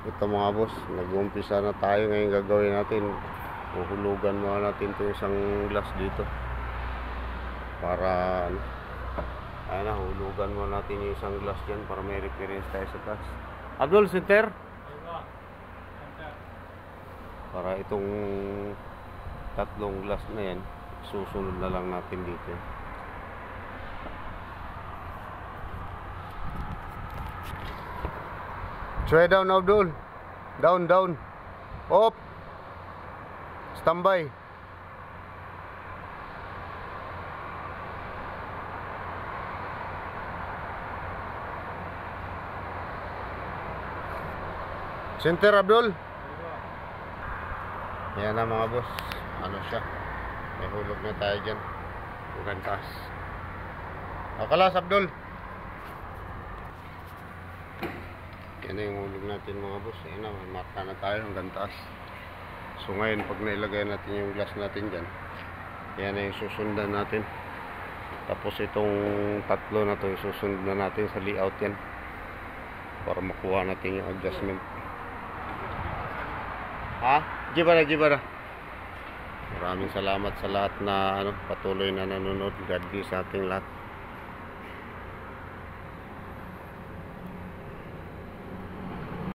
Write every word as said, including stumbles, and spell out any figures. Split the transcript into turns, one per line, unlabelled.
Ito mga boss, nag-uumpisa na tayo ngayon. Gagawin natin, uhulugan muna natin itong isang glass dito para ano, ayun na, hulugan muna natin yung isang glass dyan para may reference tayo sa taas. Abdul, center para itong tatlong glass na yan, susunod na lang natin dito. Try down, Abdul. Down, down. Up. Standby. Center, Abdul. Yan na mga boss. Ano siya? May hulog na tayo dyan. Hanggang taas. Akalas, Abdul. Yan na yung hulog natin mga boss. Yan na, may marka na tayo hanggang taas. So ngayon, pag nailagay natin yung glass natin dyan, yan na yung susundan natin. Tapos itong tatlo na to, susunod na natin sa layout yan para makuha natin yung adjustment. Ha? Gibara, gibara. Maraming salamat sa lahat na ano, patuloy na nanonood. God bless sa ating lahat.